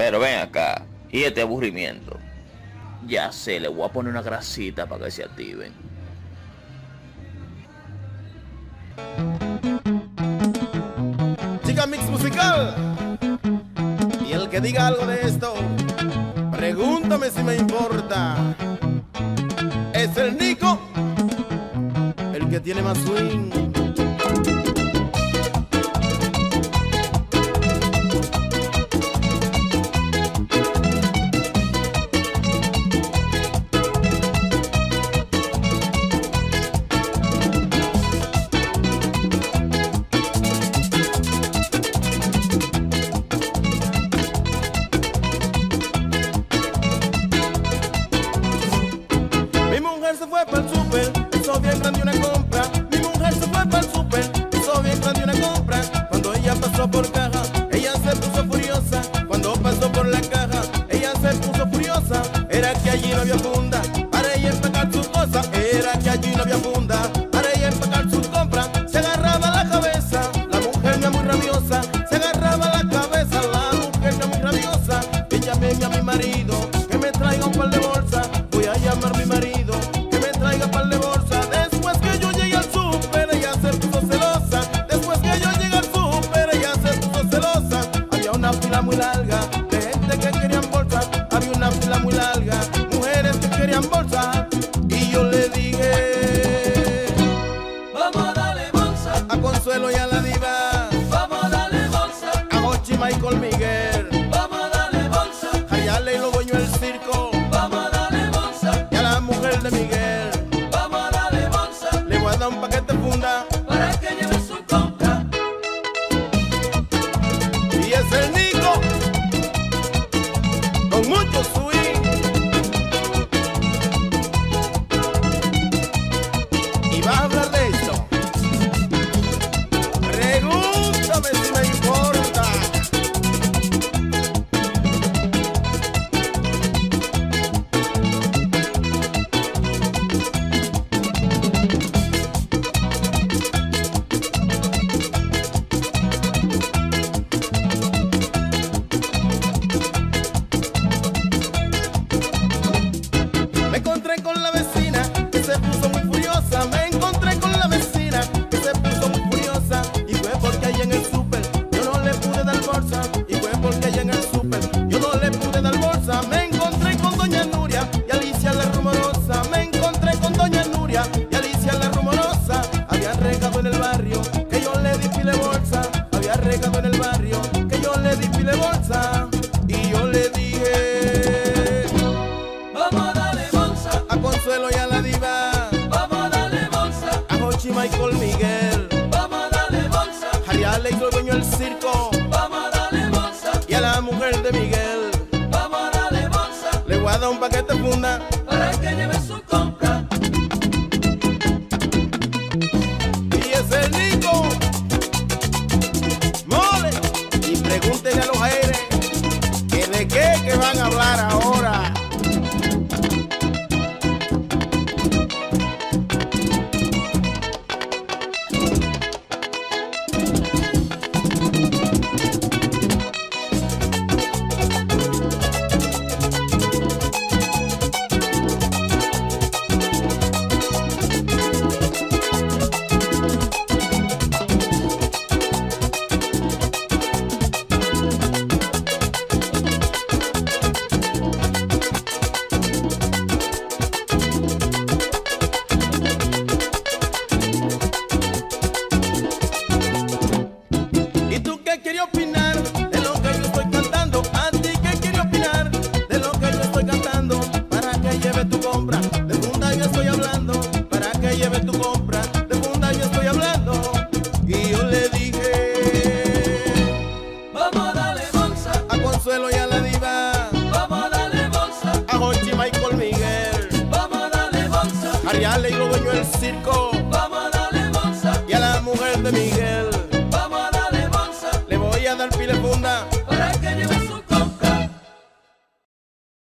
Pero ven acá, y este aburrimiento. Ya sé, le voy a poner una grasita para que se activen. Chica Mix Musical. Y el que diga algo de esto, pregúntame si me importa. Es el Nico, el que tiene más swing. Se fue para el súper, hizo bien grande una compra. Mi mujer se fue para el súper, hizo bien grande una compra. Cuando ella pasó por caja, ella se puso furiosa. Cuando pasó por la caja, ella se puso furiosa. Era que allí no había funda para ella empacar sus cosas. Era que allí no había funda para ella empacar sus compras. Se agarraba la cabeza, la mujer mía muy rabiosa. Se agarraba la cabeza, la mujer mía muy rabiosa. Y llamé a mi marido que me traiga un par de bolsas. Voy a llamar a mi marido traiga par de bolsa. Después que yo llegué al súper, ella se puso celosa. Después que yo llegué al súper, ella se puso celosa. Había una fila muy larga de gente que querían bolsa. Había una fila muy larga, mujeres que querían bolsa. Y yo le dije, vamos a darle bolsa a Consuelo y a la Diva. Vamos a darle bolsa a Jochi, Michael, Miguel. Vamos a darle bolsa a Yale y los dueños del circo. Vamos a darle bolsa y a la mujer de Miguel. Un paquete funda para que lleve su compra. Y es el Nico con mucho swing. Y va a hablar de esto. Pregúntame si me importa. Me encontré con la vecina que se puso muy furiosa. Me encontré con la vecina que se puso muy furiosa. Y fue porque allá en el súper yo no le pude dar bolsa. Y fue porque allá en el súper yo no le pude dar bolsa. Me encontré con doña Nuria y Alicia la rumorosa. Me encontré con doña Nuria y Alicia la rumorosa. Había regado en el barrio que yo le di pile bolsa. Había regado en el barrio que yo le di pile bolsa. Y yo le dije, vamos a darle bolsa a Consuelo y a la Diva. Vamos a darle bolsa a Jochi, Michael, Miguel. Vamos a darle bolsa a Yale y los dueños del circo. Vamos a darle bolsa y a la mujer de Miguel. Vamos a darle bolsa. Le voy a dar un paquete funda para que lleve su compra. Y es el Nico. Mole. Y pregúntenle a los aires que de qué van a hablar ahora. Yale y los dueños del circo.